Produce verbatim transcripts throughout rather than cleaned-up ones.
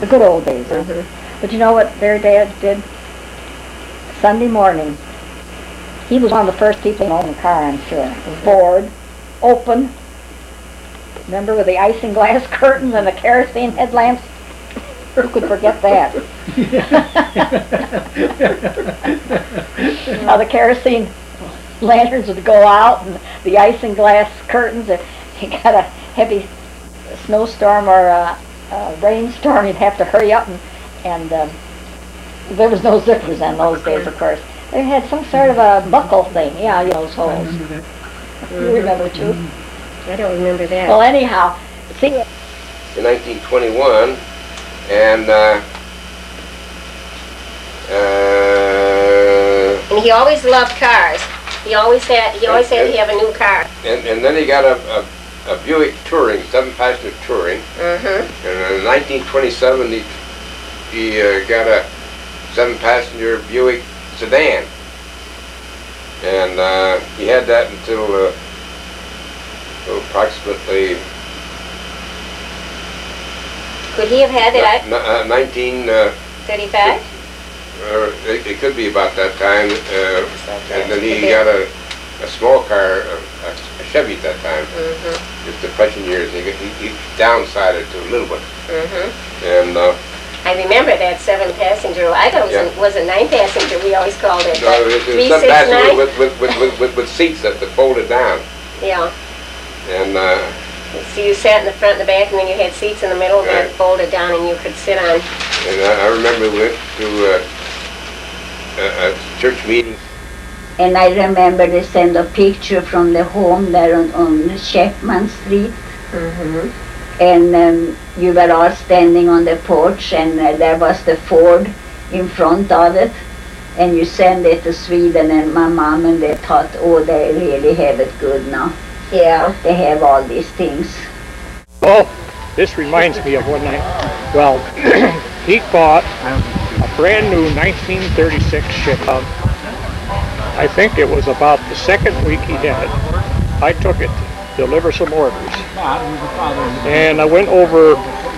The good old days, huh? Mm-hmm. But you know what their dad did? Sunday morning, he was one of the first people to own a car, I'm sure. It was board, open, remember, with the isinglass curtains and the kerosene headlamps? Who could forget that? Now the kerosene lanterns would go out and the isinglass curtains, if you got a heavy snowstorm or a, a rainstorm, you'd have to hurry up, and, and um, there was no zippers in those days, of course. They had some sort of a buckle thing, yeah, you know, those holes. Mm-hmm. You remember too? I don't remember that. Well, anyhow, see. In nineteen twenty-one, and uh, uh, and he always loved cars. He always had. He always and, had to have a new car. And and then he got a a, a Buick Touring, seven-passenger Touring. Mm-hmm. And in nineteen twenty-seven, he he uh, got a seven-passenger Buick sedan, and uh, he had that until uh, approximately. Could he have had it? No, uh, nineteen thirty-five. Or it, it could be about that time, uh, and then he got a, a small car, a, a Chevy at that time. Mm-hmm. Just Depression years, he, he, he downsized it to a little bit. Mm-hmm. And uh, I remember that seven-passenger. I thought it was, yeah. a, was a nine-passenger. We always called it. No, it was three, some six, passenger nine? with with, with, with, with with seats that, that folded down. Yeah. And. Uh, So you sat in the front and the back, and then you had seats in the middle that right. folded down, and you could sit on. And I, I remember we went to uh, a, a church meeting. And I remember they sent a picture from the home there on, on Chapman Street. Mm-hmm. And um, you were all standing on the porch, and uh, there was the Ford in front of it. And you sent it to Sweden, and my mom and they thought, oh, they really have it good now. Yeah, they have all these things. Oh, this reminds me of one night. Well, he bought a brand new nineteen thirty-six Chap. I think it was about the second week he had it. I took it to deliver some orders. And I went over,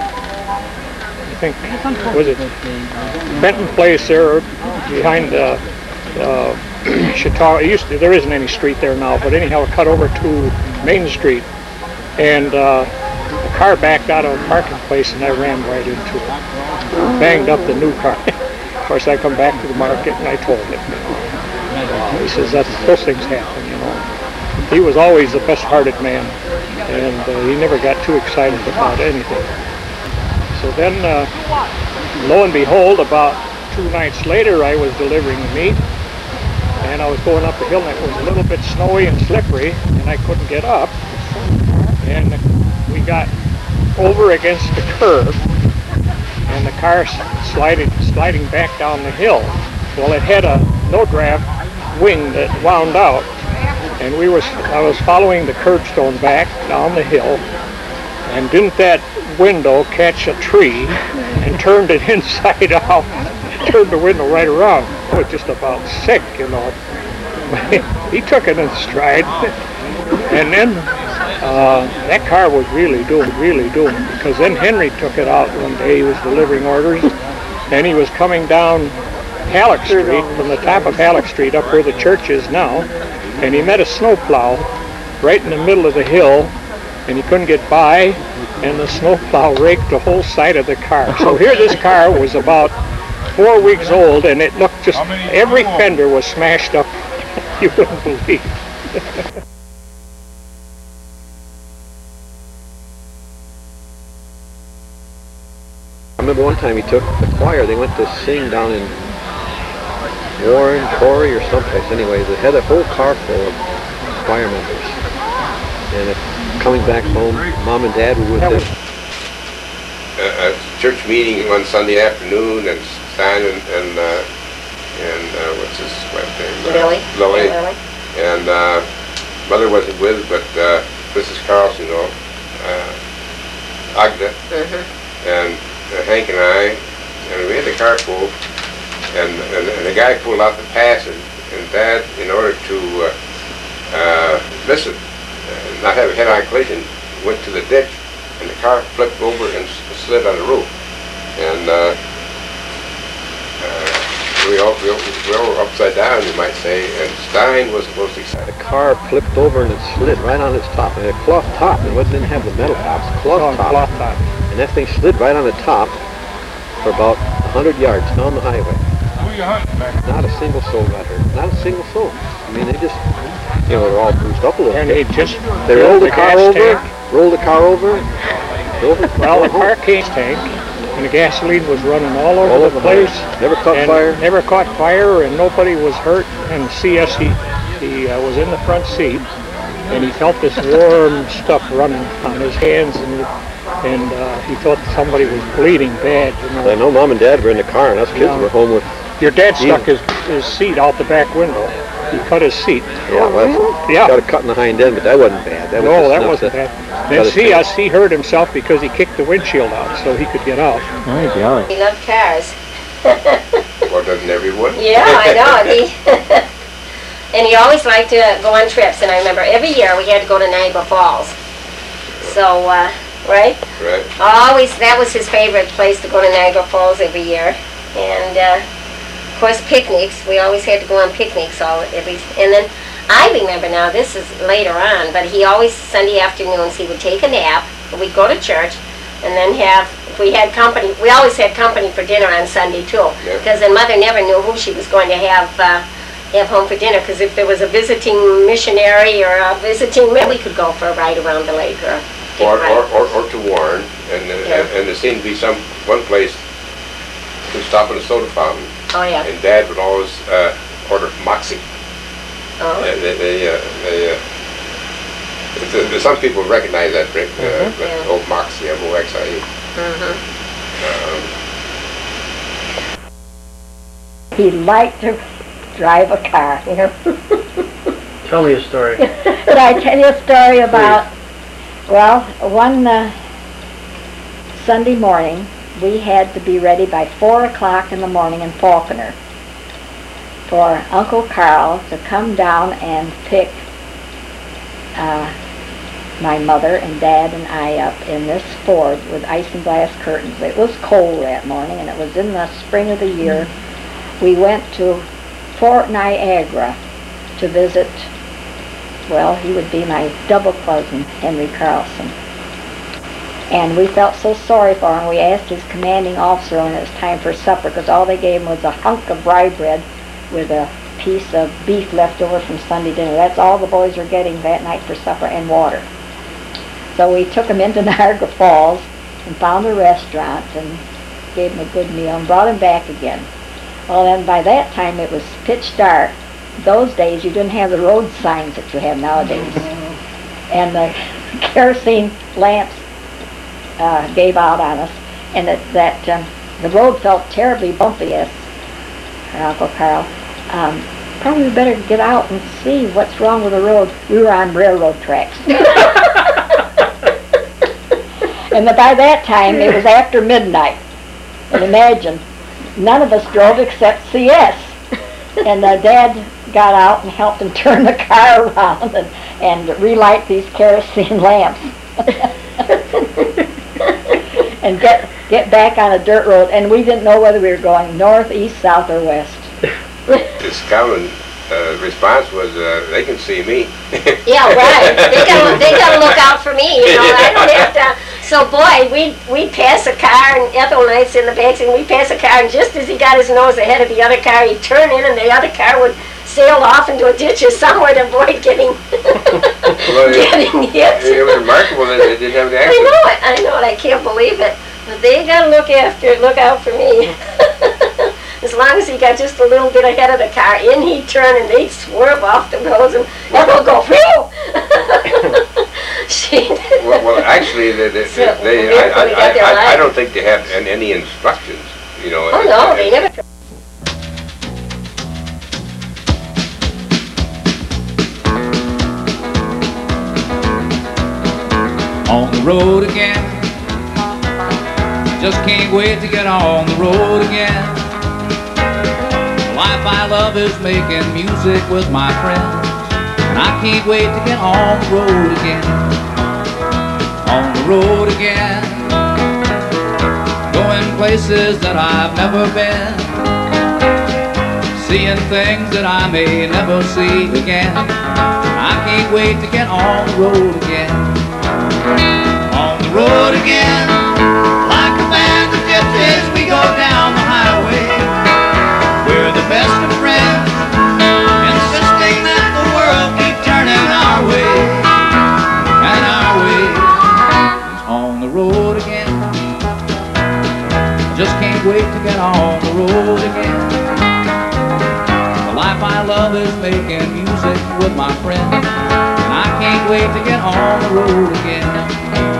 I think, was it Benton Place there behind the uh, Chautauqua. It used to, there isn't any street there now, but anyhow, cut over to Main Street, and uh, the car backed out of a parking place, and I ran right into it. Banged up the new car. Of course, I come back to the market, and I told him. He says, "That's those things happen, you know." He was always the best-hearted man, and uh, he never got too excited about anything. So then, uh, lo and behold, about two nights later, I was delivering the meat. And I was going up the hill, and it was a little bit snowy and slippery, and I couldn't get up. And we got over against the curb, and the car sliding, sliding back down the hill. Well, it had a no-draft wing that wound out, and we were, I was following the curbstone back down the hill, and didn't that window catch a tree and turned it inside out, turned the window right around. I was just about sick, you know. He took it in stride, and then uh, that car was really doing, really doing, because then Henry took it out one day. He was delivering orders, and he was coming down Halleck Street, from the top of Halleck Street up where the church is now, and he met a snowplow right in the middle of the hill, and he couldn't get by, and the snowplow raked the whole side of the car. So here this car was about four weeks old, and it looked just, every fender was smashed up. You wouldn't believe. I remember one time he took the choir, they went to sing down in Warren, Corey, or someplace. Anyway, they had a whole car full of choir members. And it, coming back home, Mom and Dad were with them. A, a church meeting one Sunday afternoon, and Stein and, and uh, and uh, what's his wife's name? Lily. Uh, Lily. Yeah, Lily. And uh, Mother wasn't with, but uh, Missus Carlson, you know, uh, Agda, mm-hmm. and uh, Hank and I, and we had the car full, and, and, and the guy pulled out the passage, and Dad, in order to uh, uh, miss it, uh, not have a head-on collision, went to the ditch, and the car flipped over and slid on the roof. and uh, uh, we all we, all- we all were upside down, you might say, and Stein was supposed to The car flipped over and it slid right on its top. It had a cloth top. It wasn't- didn't have the metal top. It's a cloth Oh, top. cloth top. And that thing slid right on the top for about a hundred yards down the highway. Not a single soul got hurt. Not a single soul. I mean, they just, you know, they're all bruised up a little And bit. they just They filled rolled the the car gas over, tank. rolled the car over, over. Well, the went home. car came tank, and the gasoline was running all over All the over the place. house. Never caught and fire. Never caught fire, and nobody was hurt. And C S, he, he uh, was in the front seat, and he felt this warm stuff running on his hands, and and uh, he thought somebody was bleeding bad. You know. I know Mom and Dad were in the car, and us kids Yeah. were home with. Your dad stuck his, his seat out the back window. He cut his seat. Yeah, well, Yeah. got a cut in the hind end, but that wasn't bad. That was No, just that enough wasn't to- bad. Then C S, he hurt himself because he kicked the windshield out so he could get out. He loved cars. well, doesn't everyone? Yeah, I know. He and he always liked to go on trips. And I remember every year we had to go to Niagara Falls. So, uh, right? Right. Always, that was his favorite place to go to Niagara Falls every year. And uh, of course, picnics. We always had to go on picnics all every. And then I remember now. This is later on, but he always Sunday afternoons he would take a nap. We'd go to church, and then have. If we had company, we always had company for dinner on Sunday too. Yeah. Because then Mother never knew who she was going to have. Uh, have home for dinner, because if there was a visiting missionary or a visiting, we could go for a ride around the lake or take Or, a ride. or, or, or to Warren, and, uh, Yeah. and, and there seemed to be some, one place to stop at a soda fountain, Oh yeah. and Dad would always uh, order Moxie. Oh. And they, they, uh, they, uh, it's, uh, some people recognize that drink, uh, Mhm. that Yeah. old Moxie, M O X I E. Mhm. Um, He liked to drive a car, you know. Tell me a story. Did I tell you a story about, well, one uh, Sunday morning, we had to be ready by four o'clock in the morning in Falconer for Uncle Carl to come down and pick uh, my mother and Dad and I up in this Ford with isinglass curtains. It was cold that morning, and it was in the spring of the year. We went to Fort Niagara to visit, well, he would be my double cousin, Henry Carlson. And we felt so sorry for him. We asked his commanding officer when it was time for supper, because all they gave him was a hunk of rye bread with a piece of beef left over from Sunday dinner. That's all the boys were getting that night for supper, and water. So we took him into Niagara Falls and found a restaurant and gave him a good meal and brought him back again. Well, then by that time it was pitch dark. Those days you didn't have the road signs that you have nowadays. And the kerosene lamps uh, gave out on us, and that, that um, the road felt terribly bumpy, as our Uncle Carl. Um, probably we better get out and see what's wrong with the road. We were on railroad tracks. And the, by that time it was after midnight. And imagine, none of us drove except C S. And uh, Dad got out and helped him turn the car around and, and relight these kerosene lamps. And get get back on a dirt road. And we didn't know whether we were going north, east, south, or west. His common uh, response was, uh, they can see me. Yeah, right. They gotta, they gotta look out for me, you know. I don't have to. So, boy, we'd, we'd pass a car, and Ethel and I'd sit in the back, and we'd pass a car, and just as he got his nose ahead of the other car, he'd turn in, and the other car would sail off into a ditch or somewhere to avoid getting, Well, getting hit. It was remarkable that they didn't have an I accident. know it, I know it, I can't believe it. But they gotta look after, look out for me. As long as he got just a little bit ahead of the car, in he'd turn and they'd swerve off the roads and Ethel go, phew! She Well, well, actually, they, they, So, they we- I, I, we got their I, I life. don't think they had an- any instructions, you know. Oh no, they never. On the road again. Just can't wait to get on the road again. The life I love is making music with my friends, and I can't wait to get on the road again. On the road again. going places that I've never been, seeing things that I may never see again. I can't wait to get on the road again. On the road again, like a band of gypsies, we go down the highway. We're the best of friends, insisting that the world keep turning our way. And our way is on the road again. I just can't wait to get on the road again. The life I love is making music with my friends, and I can't wait to get on the road again.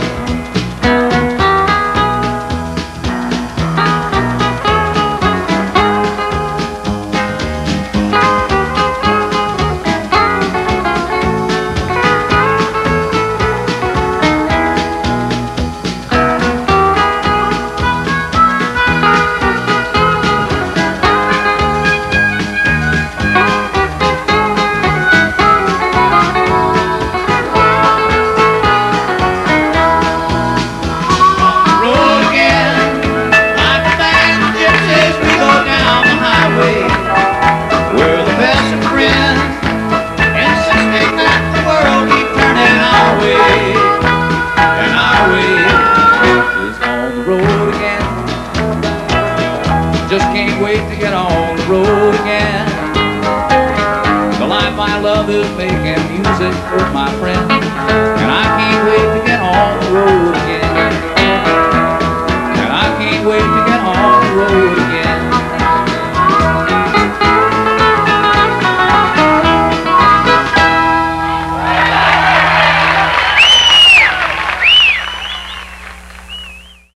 Just can't wait to get on the road again. The life I love is making music with my friends, and I can't wait to get on the road again.